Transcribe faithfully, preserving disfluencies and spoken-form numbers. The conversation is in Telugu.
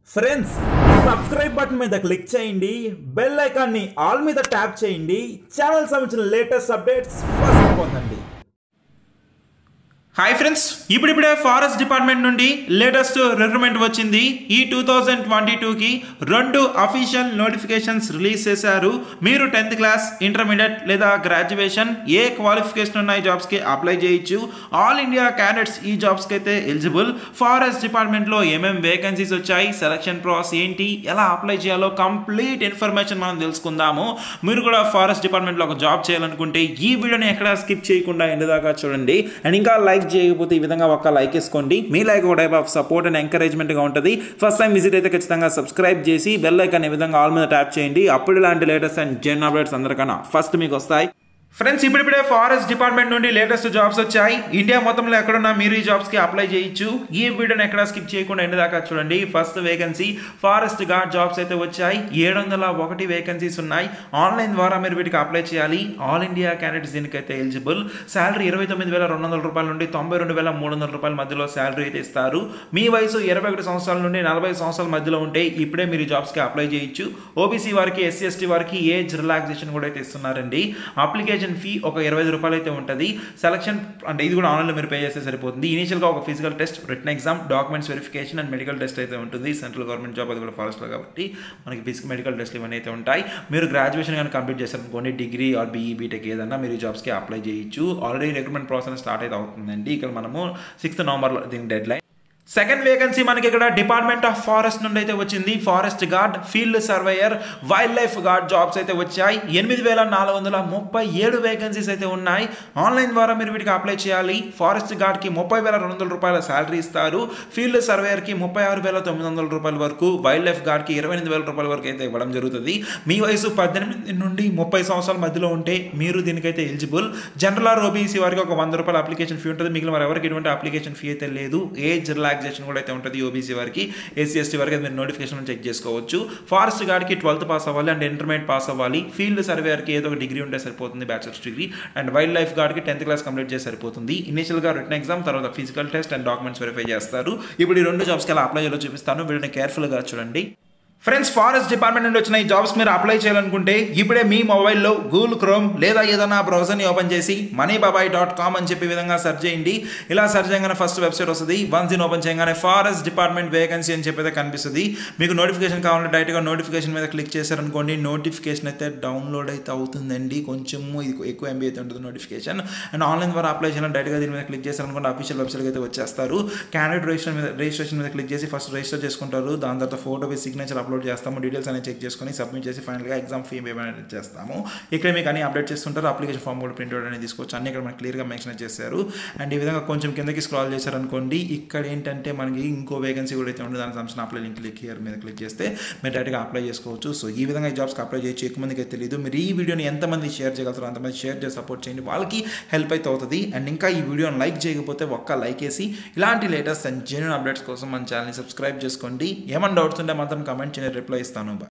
ఫ్రెండ్స్ సబ్స్క్రైబ్ బటన్ మీద క్లిక్ చేయండి, బెల్ ఐకాన్ ని ఆల్ మీద ట్యాప్ చేయండి, ఛానల్ సంబంధించిన లేటెస్ట్ అప్డేట్స్ ఫస్ట్ పొందండి. హాయ్ ఫ్రెండ్స్, ఇప్పుడిప్పుడే ఫారెస్ట్ డిపార్ట్మెంట్ నుండి లేటెస్ట్ రిక్రూట్మెంట్ వచ్చింది. ఈ టూ థౌజండ్ ట్వంటీ టూకి రెండు అఫీషియల్ నోటిఫికేషన్స్ రిలీజ్ చేశారు. మీరు టెన్త్ క్లాస్, ఇంటర్మీడియట్ లేదా గ్రాడ్యుయేషన్ ఏ క్వాలిఫికేషన్ ఉన్న ఈ జాబ్స్కి అప్లై చేయొచ్చు. ఆల్ ఇండియా క్యాండిడేట్స్ ఈ జాబ్స్కి అయితే ఎలిజిబుల్. ఫారెస్ట్ డిపార్ట్మెంట్లో ఏమేమి వేకెన్సీస్ వచ్చాయి, సెలక్షన్ ప్రాసెస్ ఏంటి, ఎలా అప్లై చేయాలో కంప్లీట్ ఇన్ఫర్మేషన్ మనం తెలుసుకుందాము. మీరు కూడా ఫారెస్ట్ డిపార్ట్మెంట్లో ఒక జాబ్ చేయాలనుకుంటే ఈ వీడియోని ఎక్కడ స్కిప్ చేయకుండా ఎండ్ దాకా చూడండి. అండ్ ఇంకా లైక్ చేయకపోతే ఈ విధంగా ఒక లైక్ వేసుకోండి. మీ లైక్ ఒక type of support and encouragement గా ఉంటుంది. ఫస్ట్ టైం విజిట్ అయితే ఖచ్చితంగా సబ్స్క్రైబ్ చేసి బెల్ ఐకాన్ ఈ విధంగా ఆల్ మీద ట్యాప్ చేయండి. అప్పుడు ఇలాంటి లేటెస్ట్ అండ్ జెన్ అప్డేట్స్ అందరికన్నా ఫస్ట్ మీకు వస్తాయి. ఫ్రెండ్స్, ఇప్పుడిప్పుడే ఫారెస్ట్ డిపార్ట్మెంట్ నుండి లేటెస్ట్ జాబ్స్ వచ్చాయి. ఇండియా మొత్తంలో ఎక్కడున్నా మీరు ఈ జాబ్స్కి అప్లై చేయొచ్చు. ఈ వీడియోని ఎక్కడ స్కిప్ చేయకుండా ఎండ్ దాకా చూడండి. First vacancy forest guard jobs అయితే వచ్చాయి. ఏడు వందల ఒకటి వేకెన్సీస్ ఉన్నాయి. ఆన్లైన్ ద్వారా మీరు వీటికి అప్లై చేయాలి. ఆల్ ఇండియా క్యాండిడేట్స్ దీనికైతే ఎలిజిబుల్. శాలరీ ఇరవై తొమ్మిది వేల రెండు వందల రూపాయల నుండి తొంభై రెండు వేల మూడు వందల రూపాయల మధ్యలో శాలరీ అయితే ఇస్తారు. మీ వయసు ఇరవై ఒకటి సంవత్సరాల నుండి నలభై సంవత్సరాల మధ్యలో ఉంటే ఇప్పుడే మీరు జాబ్స్కి అప్లై చేయొచ్చు. ఓబీసీ వారికి, ఎస్సీ ఎస్టీ వారికి ఏజ్ రిలాక్సేషన్ కూడా అయితే ఇస్తున్నారండి. అప్లికేషన్ ఫీ ఒక ఇరవై ఐదు రూపాయలు అయితే ఉంటుంది. సెలక్షన్ అంటే ఇది కూడా ఆన్లైన్లో మీరు పే చేస్తే సరిపోతుంది. ఇనిషియల్గా ఒక physical test, written exam, documents verification and medical test అయితే ఉంటుంది. సెంట్రల్ గవర్నమెంట్ జాబ్, అది కూడా ఫారెస్ట్లో కాబట్టి మనకి ఫిజికల్ మెడికల్ టెస్ట్లు ఇవన్నీ అయితే ఉంటాయి. మీరు గ్రాడ్యుయేషన్ కానీ కంప్లీట్ చేస్తారనుకోండి, డిగ్రీ ఆర్ బీఈ బీటెక్ ఏదన్నా మీరు ఈ జాబ్స్కి అప్లై చేయొచ్చు. ఆల్రెడీ రిక్రూట్మెంట్ ప్రాసెస్ స్టార్ట్ అయితే అవుతుందండి. ఇక్కడ మనము సిక్స్త్ నవంబర్లో దీని డెడ్ లైన్. సెకండ్ వేకెన్సీ మనకి ఇక్కడ డిపార్ట్మెంట్ ఆఫ్ ఫారెస్ట్ నుండి అయితే వచ్చింది. Forest guard, field surveyor, wildlife guard jobs అయితే వచ్చాయి. ఎనిమిది వేల నాలుగు వందల ముప్పై ఏడు వేకెన్సీస్ అయితే ఉన్నాయి. ఆన్లైన్ ద్వారా మీరు వీటికి అప్లై చేయాలి. ఫారెస్ట్ గార్డ్కి ముప్పై వేల రెండు వందల రూపాయల శాలరీ ఇస్తారు. ఫీల్డ్ సర్వేయర్కి ముప్పై ఆరు వేల తొమ్మిది వందల రూపాయల వరకు, వైల్డ్ లైఫ్ గార్డ్కి ఇరవై ఎనిమిది వేల రూపాయల వరకు అయితే ఇవ్వడం జరుగుతుంది. మీ వయసు పద్దెనిమిది నుండి ముప్పై సంవత్సరాల మధ్యలో ఉంటే మీరు దీనికైతే ఎలిజిబుల్. జనరల్ ఆర్ ఓబీసీ వారికి ఒక వంద రూపాయల అప్లికేషన్ ఫీ ఉంటుంది. మిగిలిన వారు ఎవరికి ఎటువంటి అప్లికేషన్ ఫీ అయితే లేదు. ఏజ్ రిలాక్సేషన్ కూడా అయితే ఉంటుంది. ఓబీసీ వారికి, ఎస్సీ ఎస్టీ వారికి మీరు నోటిఫికేషన్ చెక్ చేసుకోవచ్చు. ఫారెస్ట్ గార్డ్కి ట్వెల్త్ పాస్ అవ్వాలి అండ్ ఇంటర్మీడియట్ పాస్ అవ్వాలి. ఫీల్డ్ సర్వేయర్కి ఏదో ఒక డిగ్రీ ఉంటే సరిపోతుంది, bachelors degree. And wildlife గార్డ్కి టెన్త్ క్లాస్ కంప్లీట్ చేసి సరిపోతుంది. ఇనిషియల్గా రిటన్ ఎగ్జామ్, తర్వాత physical test and documents verify చేస్తారు. ఇప్పుడు ఈ రెండు జాబ్స్కి ఎలా అప్లై చేయాలో చూపిస్తాను. వీటిని కేర్ఫుల్గా చూడండి. ఫ్రెండ్స్, ఫారెస్ట్ డిపార్ట్మెంట్ నుండి వచ్చిన ఈ జాబ్స్ మీరు అప్లై చేయాలనుకుంటే ఇప్పుడే మీ మొబైల్లో గూగుల్ క్రోమ్ లేదా ఏదైనా బ్రౌజర్ని ఓపెన్ చేసి మనీబాబాయ్ డాట్ కామ్ అని చెప్పి విధంగా సెర్చ్ చేయండి. ఇలా సెర్చ్ చేయగానే ఫస్ట్ వెబ్సైట్ వస్తుంది. వన్స్ దీన్ని ఓపెన్ చేయగానే ఫారెస్ట్ డిపార్ట్మెంట్ వేకెన్సీ అని చెప్పి అయితే కనిపిస్తుంది. మీకు నోటిఫికేషన్ కావాలంటే డైరెక్ట్గా నోటిఫికేషన్ మీద క్లిక్ చేశారనుకోండి, నోటిఫికేషన్ అయితే డౌన్లోడ్ అయితే అవుతుందండి. కొంచెము ఇది ఎక్కువ ఎంబీ అయితే ఉంటుంది నోటిఫికేషన్. అండ్ ఆన్లైన్ ద్వారా అప్లై చేయాలని డైరెక్ట్గా దీని మీద క్లిక్ చేశారనుకోండి, అఫీషియల్ వెబ్సైట్కి అయితే వచ్చేస్తారు. క్యాండిడేట్ రిజిస్ట్రేషన్ మీద రిజిస్ట్రేషన్ మీద క్లిక్ చేసి ఫస్ట్ రిజిస్టర్ చేసుకుంటారు. దాని తర్వాత ఫోటో విత్ సిగ్నేచర్ అప్లోడ్ చేస్తాము. డీటెయిల్స్ అనేది చెక్ చేసుకొని సబ్మిట్ చేసి ఫైనల్గా ఎగ్జామ్ ఫీ పేమెంట్ చేస్తాము. ఇక్కడ మీకు అన్ని అప్డేట్ చేస్తుంటారు. అప్లికేషన్ ఫామ్ కూడా ప్రింట్ అవుట్ అనేది తీసుకోవచ్చు. అన్ని ఇక్కడ మనకి క్లియర్గా మెన్షన్ చేశారు. అండ్ ఈ విధంగా కొంచెం కిందకి స్క్రాల్ చేశారనుకోండి, ఇక్కడ ఏంటంటే మనకి ఇంకో వేకెన్సీ కూడా అయితే ఉంటుంది. దానికి సంబంధించిన అప్లై లింక్ క్లిక్ హియర్ మీద క్లిక్ చేస్తే మీరు డైరెక్ట్గా అప్లై చేసుకోవచ్చు. సో ఈ విధంగా ఈ జాబ్స్కి అప్లై చేయొచ్చు. ఎక్కువ మందికి అయితే తెలియదు. మీరు ఈ వీడియోని ఎంతమంది షేర్ చేయగలుగుతారో అంతమంది షేర్ చేసి సపోర్ట్ చేయండి. వాళ్ళకి హెల్ప్ అయితే అవుతుంది. అండ్ ఇంకా ఈ వీడియోని లైక్ చేయకపోతే ఒక్క లైక్ వేసి ఇలాంటి లేటెస్ట్ అండ్ జెన్యూన్ అప్డేట్స్ కోసం మన ఛానల్ని సబ్స్క్రైబ్ చేసుకోండి. ఏమైనా డౌట్స్ ఉంటే మాత్రం కమెంట్ చేయండి, రిప్లై ఇస్తాను.